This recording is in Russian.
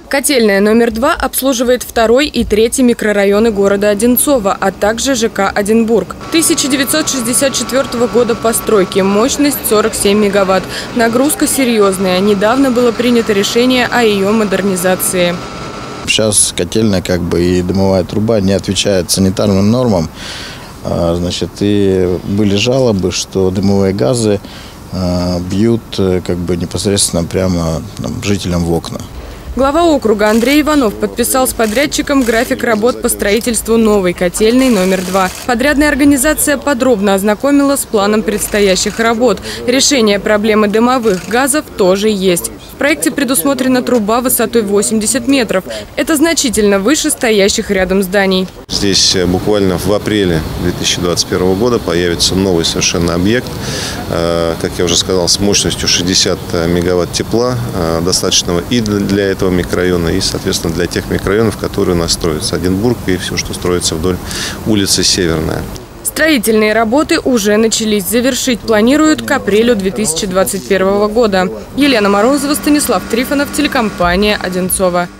Котельная номер 2 обслуживает 2 и 3 микрорайоны города Одинцово, а также ЖК «Одинбург». 1964 года постройки, мощность 47 мегаватт. Нагрузка серьезная. Недавно было принято решение о ее модернизации. Сейчас котельная и дымовая труба не отвечают санитарным нормам. И были жалобы, что дымовые газы бьют непосредственно прямо жителям в окна. Глава округа Андрей Иванов подписал с подрядчиком график работ по строительству новой котельной номер 2. Подрядная организация подробно ознакомила с планом предстоящих работ. Решение проблемы дымовых газов тоже есть. В проекте предусмотрена труба высотой 80 метров. Это значительно выше стоящих рядом зданий. Здесь буквально в апреле 2021 года появится новый совершенно объект, как я уже сказал, с мощностью 60 мегаватт тепла, достаточного и для этого микрорайона, и, соответственно, для тех микрорайонов, которые у нас строятся. Одинбург и все, что строится вдоль улицы Северная. Строительные работы уже начались. Завершить планируют к апрелю 2021 года. Елена Морозова, Станислав Трифонов, телекомпания «Одинцово».